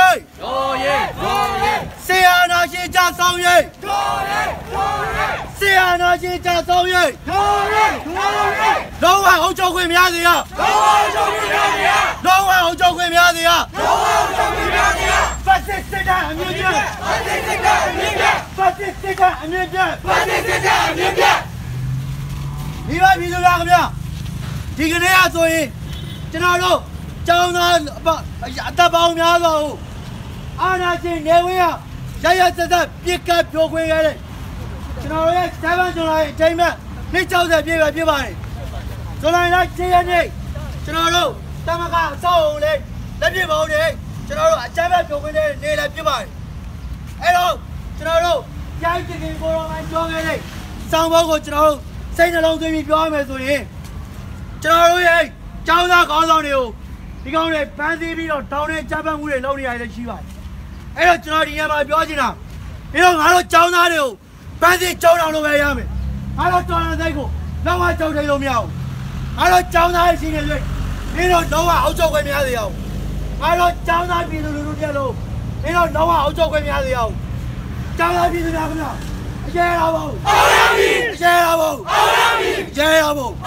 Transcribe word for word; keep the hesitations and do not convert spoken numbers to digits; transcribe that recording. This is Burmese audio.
ရေးတော်ရေးတော်ရေးဆရာနာရှင်ကြဆောင်ရေးတော်ရေးတော်ရေးဆရာနာရှင်ကြဆောင်ရေးတော်ရေးတော်ရေးလုံးဝအုပ်ချုပ်ခွင့်များစေရလုံးဝအုပ်ချုပ်ခွင့်များစေရလုံးဝအုပ်ချုပ်ခွင့်များစေရလုံးဝအုပ်ချုပ်ခွင့်များစေရဖက်စစ်စစ်တပ်အမြင့်ပြတ်ဖက်စစ်စစ်တပ်အမြင့်ပြတ်ဖက်စစ်စစ်တပ်အမြင့်ပြတ်ဖက်စစ်စစ်တပ်အမြင့်ပြတ်ဒီပါပြည်သူများခင်ဗျာဒီကနေ့အဆိုရင်ကျွန်တော်တို့ကျောင်းသားအသက်ပေါင်းများစွာကိုအာဏာရှင်နေဝင်ရရရသက်သက်ပြစ်ကတ်ပြိုခွင်းခဲ့တဲ့ကျွန်တော်ရဲ့စမ်းပန်းကျွန်တော်ရဲ့အချိန်မဲ့နှစ်၆၀ပြည့်ပဲဖြစ်ပါတယ်ဇွန်လလရှစ်ရက်နေ့ကျွန်တော်တို့တမကအဆောက်အုံလေးလက်ပြပုံတွေကျွန်တော်တို့အချိန်မဲ့ပြိုခွင်းတဲ့နေလည်းဖြစ်ပါတယ်အဲ့တော့ကျွန်တော်တို့ကြိုက်တင်ကိုရောင်းပြောခဲ့တဲ့စောင်းဘုတ်ကိုကျွန်တော်တို့စိတ်နှလုံးသွင်းပြီးပြောရမယ်ဆိုရင်ကျွန်တော်တို့ရဲ့ကျောင်းသားခေါင်းဆောင်တွေကိုဒီကောင်တွေပန်းစည်းပြီးတော့တောင်းတဲ့ကြားပတ်မှုတွေလုပ်နေရတယ်ရှိပါတယ်အဲ့တော့ကျွန်တော်ဒီညမှာပြောချင်တာပြီးတော့ငါတို့ကျောင်းသားတွေကိုပန်းစည်းကျောင်းတော်လို့ပဲရမယ်ငါတို့တော်တော်စိတ်ကိုလုံးဝကြောက်ထိန်လို့မရဘူးငါတို့ကျောင်းသားတွေရှိနေလို့ပြီးတော့လုံးဝအောက်ချုပ်ခွင့်မရသေးအောင်ငါတို့ကျောင်းသားပြည်သူလူထုပြက်လို့ပြီးတော့လုံးဝအောက်ချုပ်ခွင့်မရသေးအောင်ကျောင်းသားပြည်သူများခင်ဗျာအကျဲရပါဘူးအောင်ရပြီအကျဲရပါဘူးအောင်ရပြီအကျဲရပါဘူး